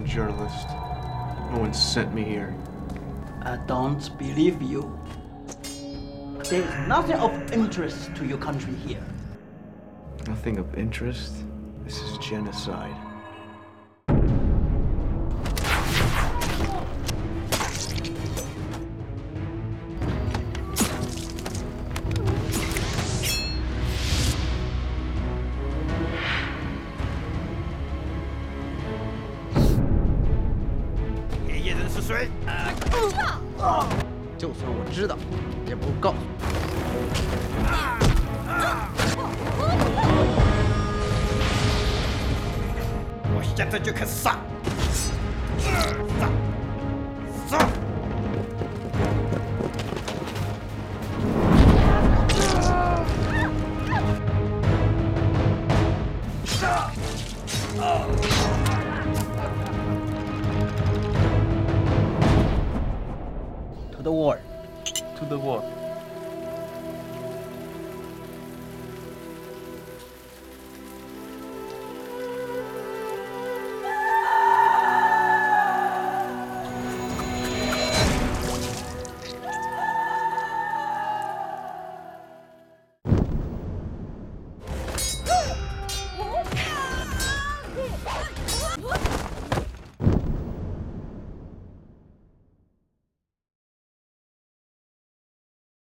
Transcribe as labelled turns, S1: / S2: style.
S1: journalist. No one sent me here.
S2: I don't believe you. There is nothing of interest to your country here.
S1: Nothing of interest? This is genocide.
S2: To the war.
S1: To the war.